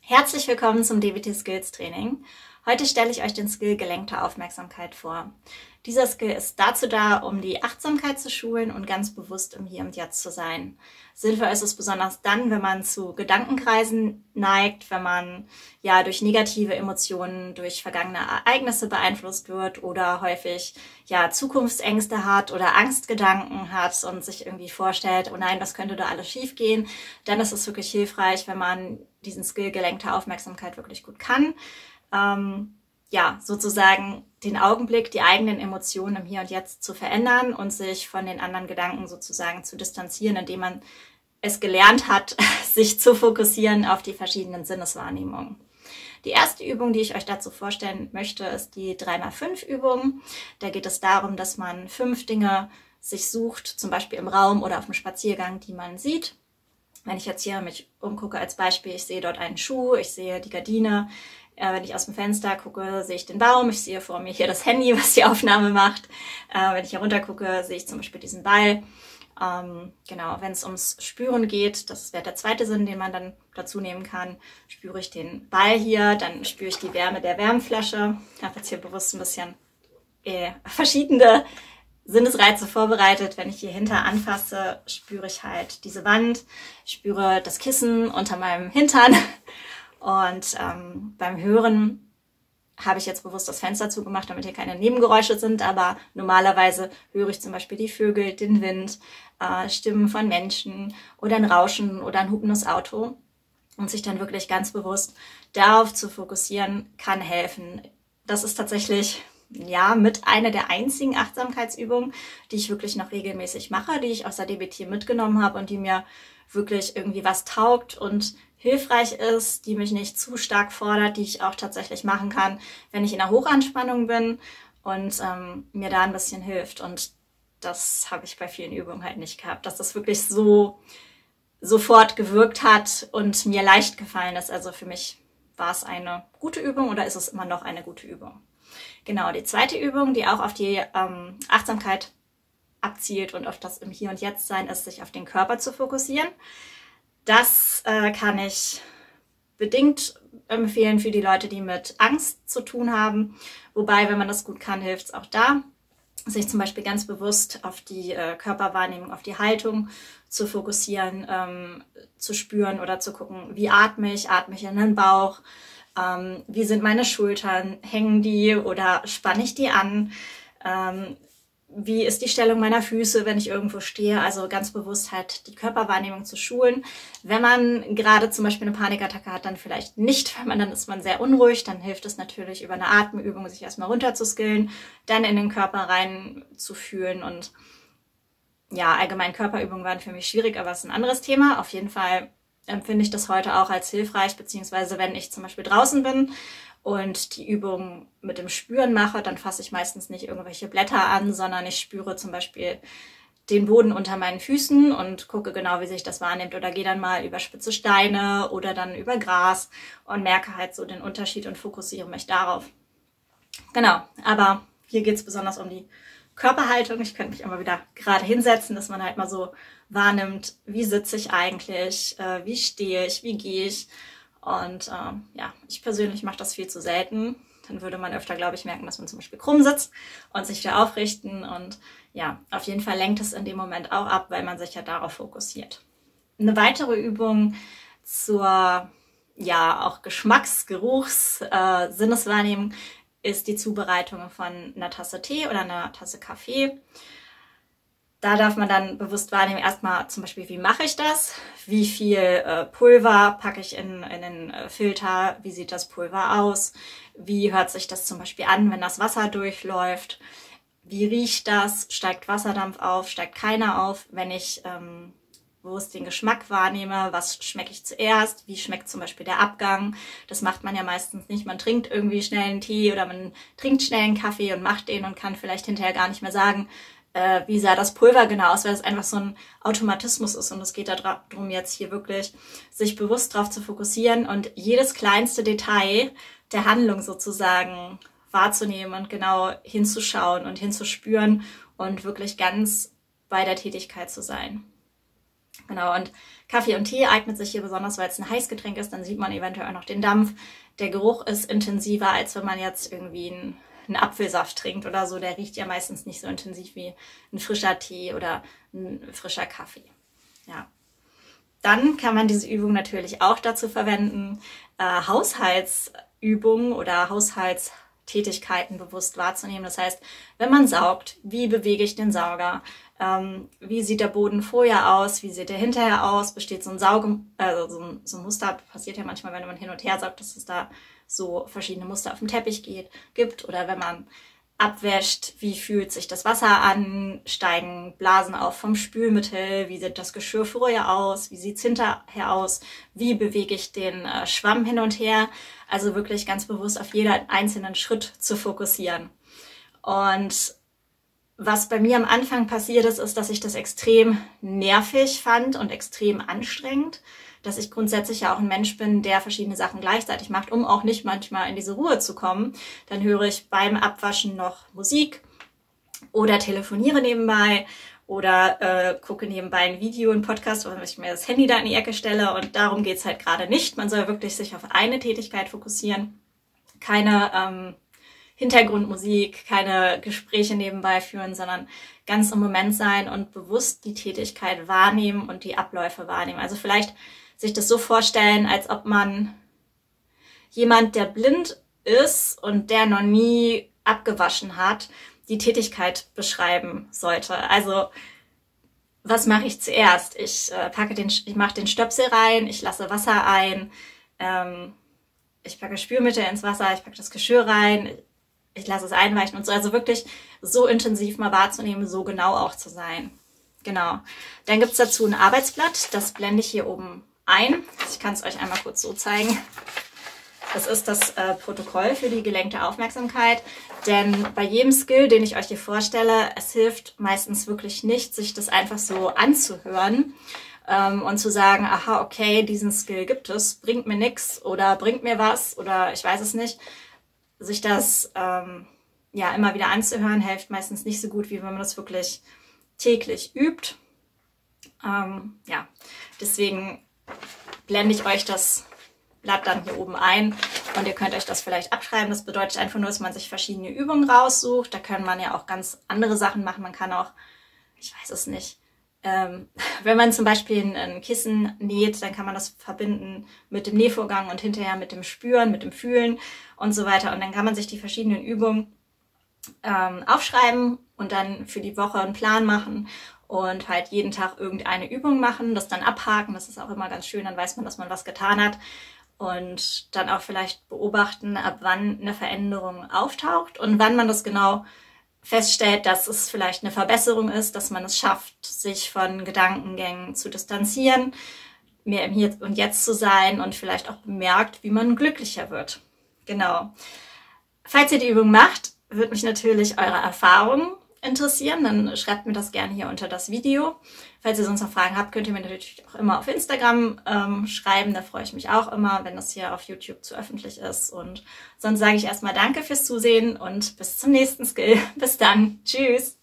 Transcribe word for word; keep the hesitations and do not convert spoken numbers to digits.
Herzlich willkommen zum D B T Skills Training. Heute stelle ich euch den Skill gelenkte Aufmerksamkeit vor. Dieser Skill ist dazu da, um die Achtsamkeit zu schulen und ganz bewusst im Hier und Jetzt zu sein. Sinnvoll ist es besonders dann, wenn man zu Gedankenkreisen neigt, wenn man ja durch negative Emotionen, durch vergangene Ereignisse beeinflusst wird oder häufig ja Zukunftsängste hat oder Angstgedanken hat und sich irgendwie vorstellt, oh nein, das könnte da alles schief gehen. Dann ist es wirklich hilfreich, wenn man diesen Skill gelenkte Aufmerksamkeit wirklich gut kann. Ähm, ja, sozusagen den Augenblick, die eigenen Emotionen im Hier und Jetzt zu verändern und sich von den anderen Gedanken sozusagen zu distanzieren, indem man es gelernt hat, sich zu fokussieren auf die verschiedenen Sinneswahrnehmungen. Die erste Übung, die ich euch dazu vorstellen möchte, ist die drei mal fünf Übung. Da geht es darum, dass man fünf Dinge sich sucht, zum Beispiel im Raum oder auf dem Spaziergang, die man sieht. Wenn ich jetzt hier mich umgucke als Beispiel, ich sehe dort einen Schuh, ich sehe die Gardine. Äh, wenn ich aus dem Fenster gucke, sehe ich den Baum, ich sehe vor mir hier das Handy, was die Aufnahme macht. Äh, wenn ich hier runter gucke, sehe ich zum Beispiel diesen Ball. Ähm, genau, wenn es ums Spüren geht, das wäre der zweite Sinn, den man dann dazu nehmen kann, spüre ich den Ball hier, dann spüre ich die Wärme der Wärmflasche. Ich habe jetzt hier bewusst ein bisschen äh, verschiedene Sinnesreize vorbereitet. Wenn ich hier hinter anfasse, spüre ich halt diese Wand, spüre das Kissen unter meinem Hintern. Und ähm, beim Hören habe ich jetzt bewusst das Fenster zugemacht, damit hier keine Nebengeräusche sind, aber normalerweise höre ich zum Beispiel die Vögel, den Wind, äh, Stimmen von Menschen oder ein Rauschen oder ein hupendes Auto. Und sich dann wirklich ganz bewusst darauf zu fokussieren, kann helfen. Das ist tatsächlich ja mit einer der einzigen Achtsamkeitsübungen, die ich wirklich noch regelmäßig mache, die ich aus der D B T mitgenommen habe und die mir wirklich irgendwie was taugt und hilfreich ist, die mich nicht zu stark fordert, die ich auch tatsächlich machen kann, wenn ich in der Hochanspannung bin und ähm, mir da ein bisschen hilft. Und das habe ich bei vielen Übungen halt nicht gehabt, dass das wirklich so sofort gewirkt hat und mir leicht gefallen ist. Also für mich war es eine gute Übung oder ist es immer noch eine gute Übung. Genau, die zweite Übung, die auch auf die ähm, Achtsamkeit abzielt und auf das im Hier und Jetzt sein, ist, sich auf den Körper zu fokussieren. Das äh, kann ich bedingt empfehlen für die Leute, die mit Angst zu tun haben. Wobei, wenn man das gut kann, hilft es auch da, sich zum Beispiel ganz bewusst auf die äh, Körperwahrnehmung, auf die Haltung zu fokussieren, ähm, zu spüren oder zu gucken, wie atme ich, atme ich in den Bauch, ähm, wie sind meine Schultern, hängen die oder spanne ich die an, ähm, wie ist die Stellung meiner Füße, wenn ich irgendwo stehe, also ganz bewusst halt die Körperwahrnehmung zu schulen. Wenn man gerade zum Beispiel eine Panikattacke hat, dann vielleicht nicht, weil man dann ist man sehr unruhig, dann hilft es natürlich über eine Atemübung, sich erstmal runterzuskillen, dann in den Körper rein zu fühlen und ja, allgemein Körperübungen waren für mich schwierig, aber es ist ein anderes Thema. Auf jeden Fall empfinde ich das heute auch als hilfreich, beziehungsweise wenn ich zum Beispiel draußen bin und die Übung mit dem Spüren mache, dann fasse ich meistens nicht irgendwelche Blätter an, sondern ich spüre zum Beispiel den Boden unter meinen Füßen und gucke genau, wie sich das wahrnimmt oder gehe dann mal über spitze Steine oder dann über Gras und merke halt so den Unterschied und fokussiere mich darauf. Genau, aber hier geht es besonders um die Körperhaltung. Ich könnte mich immer wieder gerade hinsetzen, dass man halt mal so wahrnimmt, wie sitze ich eigentlich, äh, wie stehe ich, wie gehe ich. Und ähm, ja, ich persönlich mache das viel zu selten. Dann würde man öfter, glaube ich, merken, dass man zum Beispiel krumm sitzt und sich wieder aufrichten. Und ja, auf jeden Fall lenkt es in dem Moment auch ab, weil man sich ja darauf fokussiert. Eine weitere Übung zur ja auch Geschmacks-, Geruchs-, äh, Sinneswahrnehmung ist die Zubereitung von einer Tasse Tee oder einer Tasse Kaffee. Da darf man dann bewusst wahrnehmen, erstmal zum Beispiel, wie mache ich das? Wie viel äh, Pulver packe ich in, in den äh, Filter? Wie sieht das Pulver aus? Wie hört sich das zum Beispiel an, wenn das Wasser durchläuft? Wie riecht das? Steigt Wasserdampf auf? Steigt keiner auf? Wenn ich ähm, bewusst den Geschmack wahrnehme, was schmecke ich zuerst? Wie schmeckt zum Beispiel der Abgang? Das macht man ja meistens nicht. Man trinkt irgendwie schnell einen Tee oder man trinkt schnell einen Kaffee und macht den und kann vielleicht hinterher gar nicht mehr sagen, äh, wie sah das Pulver genau aus, weil es einfach so ein Automatismus ist. Und es geht darum, jetzt hier wirklich sich bewusst darauf zu fokussieren und jedes kleinste Detail der Handlung sozusagen wahrzunehmen und genau hinzuschauen und hinzuspüren und wirklich ganz bei der Tätigkeit zu sein. Genau, und Kaffee und Tee eignet sich hier besonders, weil es ein Heißgetränk ist. Dann sieht man eventuell auch noch den Dampf. Der Geruch ist intensiver, als wenn man jetzt irgendwie einen, einen Apfelsaft trinkt oder so. Der riecht ja meistens nicht so intensiv wie ein frischer Tee oder ein frischer Kaffee. Ja. Dann kann man diese Übung natürlich auch dazu verwenden, äh, Haushaltsübungen oder Haushaltstätigkeiten bewusst wahrzunehmen. Das heißt, wenn man saugt, wie bewege ich den Sauger? Ähm, wie sieht der Boden vorher aus? Wie sieht der hinterher aus? Besteht so ein Sauge, also so ein, so ein Muster, passiert ja manchmal, wenn man hin und her saugt, dass es da so verschiedene Muster auf dem Teppich geht, gibt. Oder wenn man abwäscht, wie fühlt sich das Wasser an, steigen Blasen auf vom Spülmittel, wie sieht das Geschirr vorher aus, wie sieht es hinterher aus, wie bewege ich den äh, Schwamm hin und her. Also wirklich ganz bewusst auf jeden einzelnen Schritt zu fokussieren. Und was bei mir am Anfang passiert ist, ist, dass ich das extrem nervig fand und extrem anstrengend, dass ich grundsätzlich ja auch ein Mensch bin, der verschiedene Sachen gleichzeitig macht, um auch nicht manchmal in diese Ruhe zu kommen. Dann höre ich beim Abwaschen noch Musik oder telefoniere nebenbei oder äh, gucke nebenbei ein Video, einen Podcast, wo ich mir das Handy da in die Ecke stelle, und darum geht's halt gerade nicht. Man soll wirklich sich auf eine Tätigkeit fokussieren, keine ähm, Hintergrundmusik, keine Gespräche nebenbei führen, sondern ganz im Moment sein und bewusst die Tätigkeit wahrnehmen und die Abläufe wahrnehmen. Also vielleicht sich das so vorstellen, als ob man jemand, der blind ist und der noch nie abgewaschen hat, die Tätigkeit beschreiben sollte. Also was mache ich zuerst? Ich äh, packe den, ich mache den Stöpsel rein, ich lasse Wasser ein, ähm, ich packe Spülmittel ins Wasser, ich packe das Geschirr rein, ich lasse es einweichen und so. Also wirklich so intensiv mal wahrzunehmen, so genau auch zu sein. Genau. Dann gibt's dazu ein Arbeitsblatt, das blende ich hier oben ein. Ich kann es euch einmal kurz so zeigen. Das ist das äh, Protokoll für die gelenkte Aufmerksamkeit. Denn bei jedem Skill, den ich euch hier vorstelle, es hilft meistens wirklich nicht, sich das einfach so anzuhören ähm, und zu sagen, aha, okay, diesen Skill gibt es, bringt mir nichts oder bringt mir was oder ich weiß es nicht. Sich das ähm, ja immer wieder anzuhören, hilft meistens nicht so gut, wie wenn man das wirklich täglich übt. Ähm, ja, deswegen blende ich euch das Blatt dann hier oben ein und ihr könnt euch das vielleicht abschreiben. Das bedeutet einfach nur, dass man sich verschiedene Übungen raussucht. Da kann man ja auch ganz andere Sachen machen. Man kann auch, ich weiß es nicht, ähm, wenn man zum Beispiel ein, ein Kissen näht, dann kann man das verbinden mit dem Nähvorgang und hinterher mit dem Spüren, mit dem Fühlen und so weiter. Und dann kann man sich die verschiedenen Übungen ähm, aufschreiben und dann für die Woche einen Plan machen und halt jeden Tag irgendeine Übung machen, das dann abhaken. Das ist auch immer ganz schön, dann weiß man, dass man was getan hat. Und dann auch vielleicht beobachten, ab wann eine Veränderung auftaucht und wann man das genau feststellt, dass es vielleicht eine Verbesserung ist, dass man es schafft, sich von Gedankengängen zu distanzieren, mehr im Hier und Jetzt zu sein und vielleicht auch bemerkt, wie man glücklicher wird. Genau. Falls ihr die Übung macht, würde mich natürlich eure Erfahrungen interessieren, dann schreibt mir das gerne hier unter das Video. Falls ihr sonst noch Fragen habt, könnt ihr mir natürlich auch immer auf Instagram ähm, schreiben, da freue ich mich auch immer, wenn das hier auf YouTube zu öffentlich ist. Und sonst sage ich erstmal danke fürs Zusehen und bis zum nächsten Skill. Bis dann. Tschüss.